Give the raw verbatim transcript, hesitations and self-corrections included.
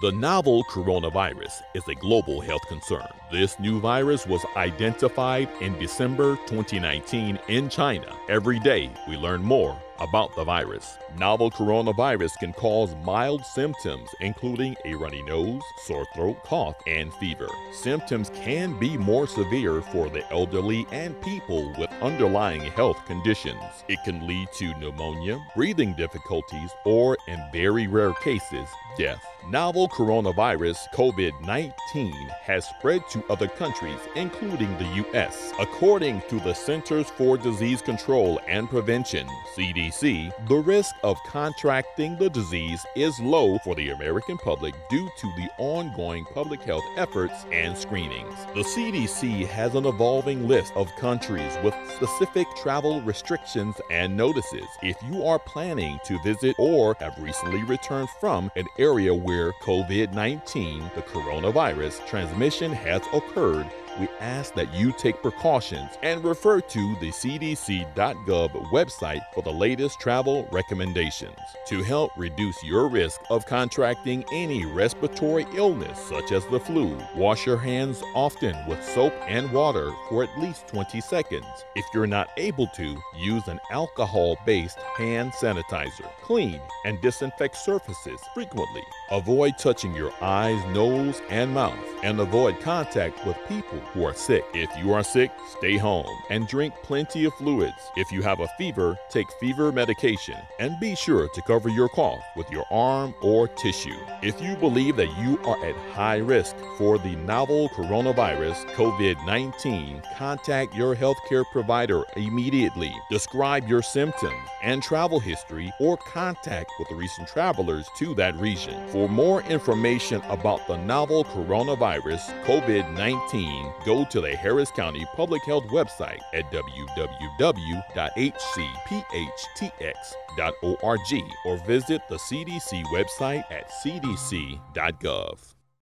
The novel coronavirus is a global health concern. This new virus was identified in December twenty nineteen in China. Every day, we learn more about the virus. Novel coronavirus can cause mild symptoms, including a runny nose, sore throat, cough, and fever. Symptoms can be more severe for the elderly and people with underlying health conditions. It can lead to pneumonia, breathing difficulties, or, in very rare cases, death. Novel coronavirus COVID nineteen has spread to other countries, including the U S. According to the Centers for Disease Control and Prevention, C D C, the risk of contracting the disease is low for the American public due to the ongoing public health efforts and screenings. The C D C has an evolving list of countries with specific travel restrictions and notices. If you are planning to visit or have recently returned from an area where COVID nineteen, the coronavirus, transmission has occurred, we ask that you take precautions and refer to the C D C dot gov website for the latest travel recommendations. To help reduce your risk of contracting any respiratory illness such as the flu, wash your hands often with soap and water for at least twenty seconds. If you're not able to, use an alcohol-based hand sanitizer. Clean and disinfect surfaces frequently. Avoid touching your eyes, nose, and mouth, and avoid contact with people who are sick. If you are sick, stay home and drink plenty of fluids. If you have a fever, take fever medication and be sure to cover your cough with your arm or tissue. If you believe that you are at high risk for the novel coronavirus COVID nineteen, contact your healthcare provider immediately. Describe your symptoms and travel history or contact with recent travelers to that region. For more information about the novel coronavirus COVID nineteen, go to the Harris County Public Health website at w w w dot h c p h t x dot org or visit the C D C website at c d c dot gov.